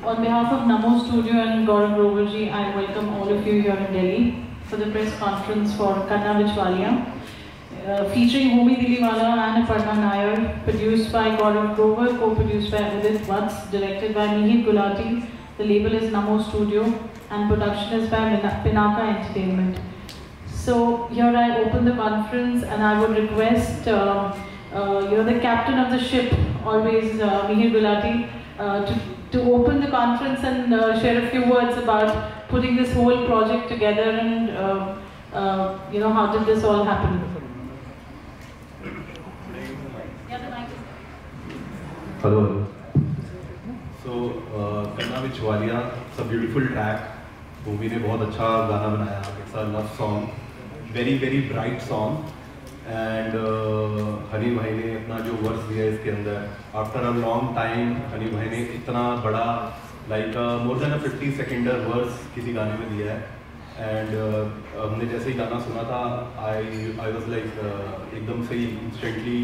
On behalf of Namo Studio and Gaurav Grover ji, I welcome all of you here in Delhi for the press conference for Kanna Bichwalia, featuring Homi Diliwala and Aparna Nair, produced by Gaurav Grover, co-produced by Udit Vats, directed by Mihir Gulati. The label is Namo Studio and production is by Pinaka Entertainment. So here I open the conference and I would request the captain of the ship, always Mihir Gulati, to open the conference and share a few words about putting this whole project together and how did this all happen. Hello. So Kanna Bichwalia, it's a beautiful track. Bhumi ने बहुत अच्छा गाना बनाया. It's a love song, very bright song. And Honey भाई ने अपना जो verse दिया इसके अंदर, after a long time Honey भाई ने इतना बड़ा लाइक मोर देन 50 सेकेंडर वर्स किसी गाने में दिया है. एंड हमने जैसे ही गाना सुना था आई वाज लाइक एकदम से ही instantly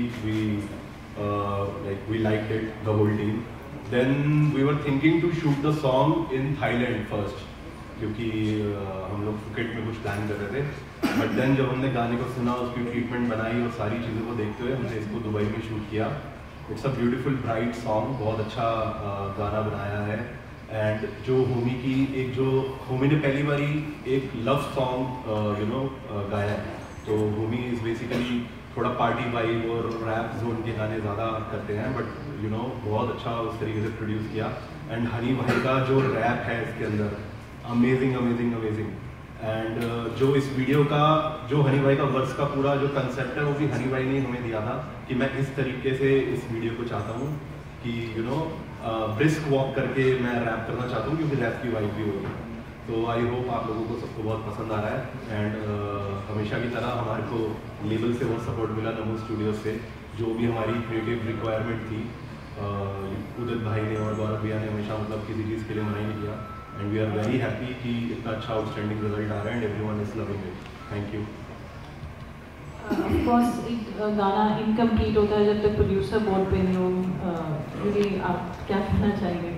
we liked it the whole team. Then we were thinking to shoot the song in Thailand first, क्योंकि हम लोग फुकेट में कुछ प्लान कर रहे थे. बट देन जब हमने गाने को सुना, उसकी ट्रीटमेंट बनाई और सारी चीज़ों को देखते हुए हमने इसको दुबई में शूट किया. It's a beautiful bright song, बहुत अच्छा गाना बनाया है. एंड जो होमी ने पहली बारी एक लव सॉन्ग गाया है. तो होमी इज़ बेसिकली थोड़ा पार्टी वाइब और रैप जोन के गाने ज़्यादा करते हैं, बट बहुत अच्छा उस तरीके से प्रोड्यूस किया. एंड हनी भाई का जो रैप है इसके अंदर, अमेजिंग. एंड जो इस वीडियो का जो हनी भाई का वर्स का पूरा जो कंसेप्ट है वो भी हनी भाई ने हमें दिया था कि मैं इस तरीके से इस वीडियो को चाहता हूँ कि ब्रिस्क वॉक करके मैं रैप करना चाहता हूँ, क्योंकि रैप की वाइब भी होगी. तो आई होप आप लोगों को सबको बहुत पसंद आ रहा है. एंड हमेशा की तरह हमारे को लेबल से बहुत सपोर्ट मिला, नमो स्टूडियो से. जो भी हमारी क्रिएटिव रिक्वायरमेंट थी, उदित भाई ने और गौरव भैया ने हमेशा किसी चीज़ के लिए मना ही नहीं किया. And we are very happy कि इतना अच्छा आउटस्टैंडिंग रिजल्ट आ रहा है and everyone is loving it. Thank you. Of course एक गाना इनकम्प्लीट होता है जब तक प्रोड्यूसर बोर्ड पे नहीं हो. आप क्या कहना चाहेंगे?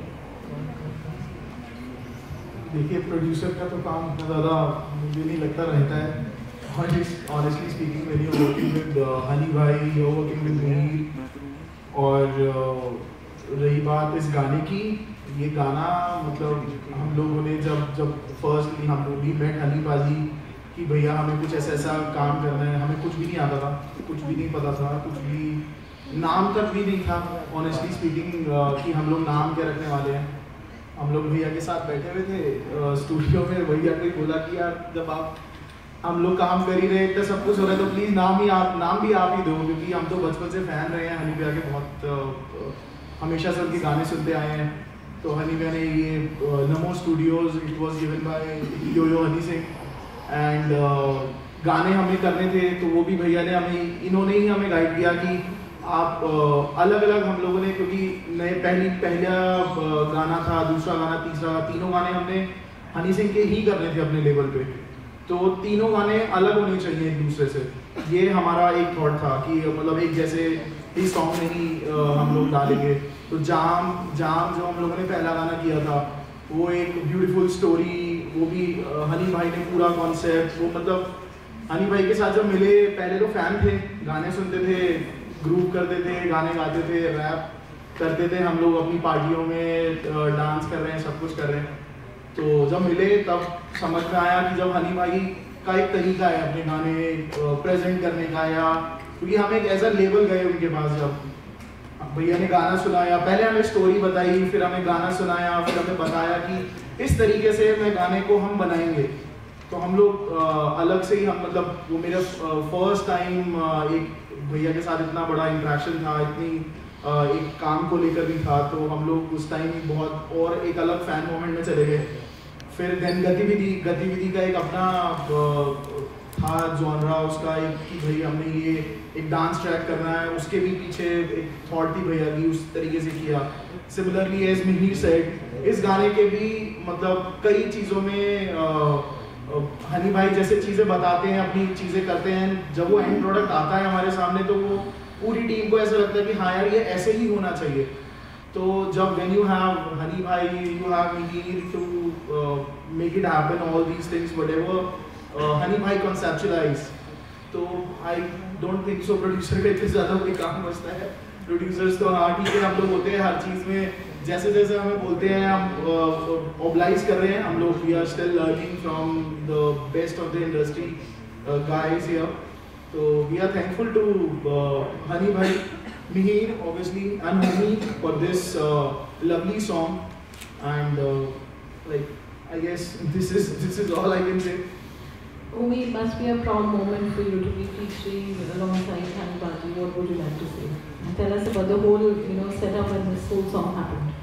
देखिए, प्रोड्यूसर का तो काम इतना ज़्यादा मुझे नहीं लगता रहता है. Honestly speaking, when you working with Honey भाई, you are working with me. और रही बात इस गाने की, ये गाना मतलब हम लोगों ने जब फर्स्टली हम लोग भी मेट हनी बाजी कि भैया हमें कुछ ऐसा काम करना है. हमें कुछ भी नहीं आता था, कुछ भी नहीं पता था, कुछ भी नाम तक भी नहीं था ऑनेस्टली स्पीकिंग कि हम लोग नाम क्या रखने वाले हैं. हम लोग भैया के साथ बैठे हुए थे स्टूडियो में. भैया को बोला कि यार जब हम लोग काम कर ही रहे, इतना सब कुछ हो रहा है, तो प्लीज़ नाम भी आप ही दो, क्योंकि हम तो बचपन से फ़ैन रहे हैं हनी भैया के. बहुत हमेशा से उनके गाने सुनते आए हैं. तो हनी भैया ने ये Namo studios, it was given by Yo Honey Singh. And गाने हमें करने थे, तो वो भी भैया ने इन्होंने ही हमें गाइड किया कि आप अलग अलग हम लोगों ने, क्योंकि पहला गाना था, दूसरा गाना, तीसरा, तीनों गाने हमने हनी सिंह के ही करने थे अपने लेवल पे. तो तीनों गाने अलग होने चाहिए एक दूसरे से. ये हमारा एक थॉट था कि मतलब एक जैसे इस सॉन्ग में ही हम लोग डालेंगे. तो जाम जो हम लोगों ने पहला गाना किया था, वो एक ब्यूटीफुल स्टोरी, वो भी हनी भाई ने पूरा कॉन्सेप्ट, वो मतलब हनी भाई के साथ जब मिले, पहले तो फैन थे, गाने सुनते थे, ग्रूव करते थे, गाने गाते थे, रैप करते थे, हम लोग अपनी पार्टियों में डांस कर रहे हैं, सब कुछ कर रहे हैं. तो जब मिले तब समझ में आया कि जब हनी भाई का एक तरीका है अपने गाने प्रेजेंट करने का, या क्योंकि हम एक ऐसा लेवल गए उनके पास, जब भैया ने गाना सुनाया, पहले हमें स्टोरी बताई, फिर हमें गाना सुनाया, फिर हमें बताया कि इस तरीके से मैं गाने को हम बनाएंगे. तो हम लोग अलग से ही मतलब वो मेरा फर्स्ट टाइम एक भैया के साथ इतना बड़ा इंटरेक्शन था, इतनी एक काम को लेकर भी था. तो हम लोग उस टाइम बहुत और एक अलग फैन मोमेंट में चले गए. फिर देन गतिविधि का एक अपना था जॉनरा उसका, एक कि भाई हमने ये एक डांस ट्रैक करना है, उसके भी पीछे एक थॉट थी भैया की, उस तरीके से किया. सिमिलरली एज मिहिर सेड, इस गाने के भी मतलब कई चीज़ों में हनी भाई जैसे चीज़ें बताते हैं, अपनी चीज़ें करते हैं, जब वो एंड प्रोडक्ट आता है हमारे सामने, तो वो पूरी टीम को ऐसा लगता है कि हाँ यार ये ऐसे ही होना चाहिए. तो जब when you have Hani Bhai, you have Mihir to make it happen, all these things, whatever Hani Bhai conceptualize. तो I don't think so producer का इतना ज़्यादा कोई काम बचता है. Producers तो हाँ ठीक है, हम लोग होते हैं हर चीज़ में, जैसे जैसे हमें बोलते हैं हम oblige कर रहे हैं हम लोग. We are still learning from the best of the industry guys here. So we are thankful to Hani Bhai, Mihir obviously and Homi for this lovely song, and like I guess this is all I can say. Homi, it must be a proud moment for you to be featuring alongside Hani Bhaji. What would you like to say? And tell us about the whole setup when this whole song happened.